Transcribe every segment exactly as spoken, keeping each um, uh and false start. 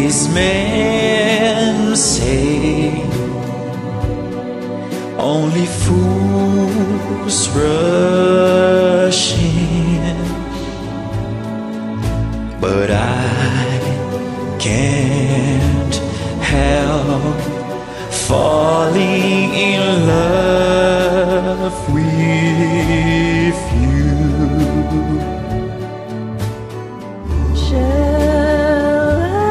These men say only fools rush in, but I can't help falling in love with you. Shall I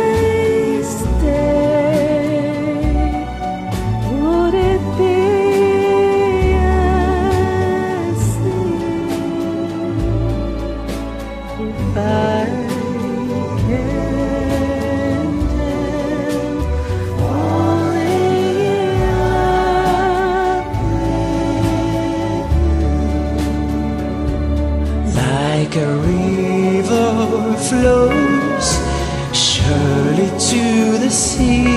stay? Would it be a sin if I can't help falling in love with you? Like a river flows surely to the sea,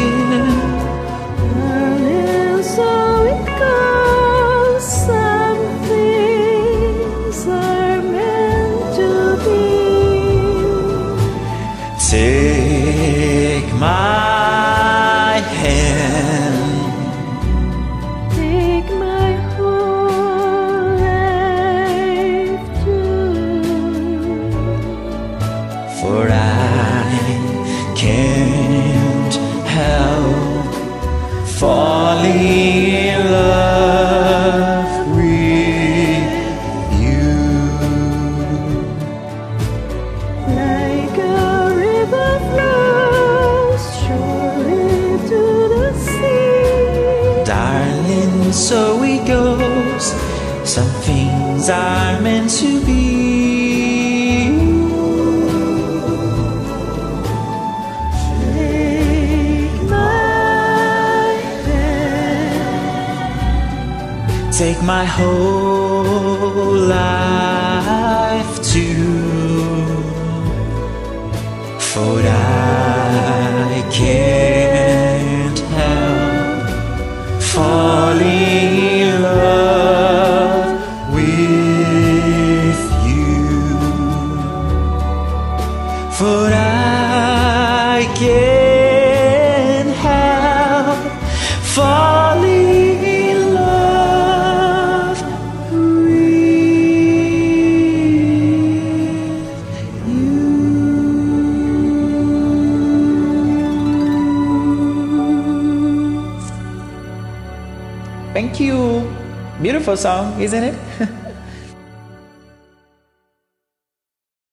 And so it goes. Some things are meant to be. take my hand, Take my whole life too, for I can't help falling in love with you. like a river flows surely to the sea. Darling, so it goes. Some things are meant to be. Take my hand, Take my whole life too, for I can't help falling in love with you, for I can't help falling in love with you. Thank you. Beautiful song, isn't it?